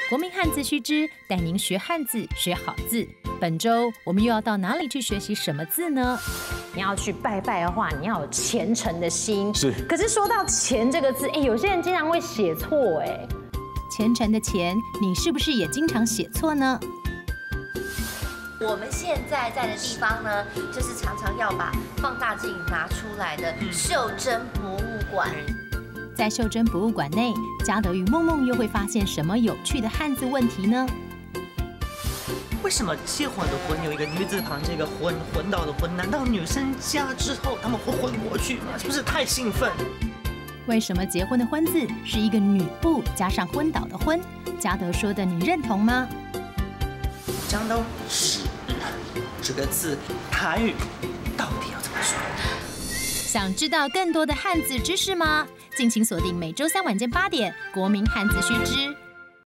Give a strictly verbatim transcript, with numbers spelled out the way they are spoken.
国民汉字须知，带您学汉字，学好字。本周我们又要到哪里去学习什么字呢？ 你要去拜拜的话，你要有虔诚的心。 是。 可是说到“虔”这个字，哎，有些人经常会写错，哎。 虔诚的“虔”，你是不是也经常写错呢？ 我们现在在的地方呢，就是常常要把放大镜拿出来的袖珍博物馆。 在袖珍博物馆内，嘉德与梦梦又会发现什么有趣的汉字问题呢？ 为什么结婚的婚有一个女字旁，这个昏昏倒的昏？难道女生嫁之后他们会昏过去吗？是不是太兴奋？ 为什么结婚的婚字是一个女部加上昏倒的昏？嘉德说的你认同吗？ 讲到纸这个字，台语到底要怎么说？ 想知道更多的汉字知识吗？敬请锁定每周三晚间八点《国民汉字须知》。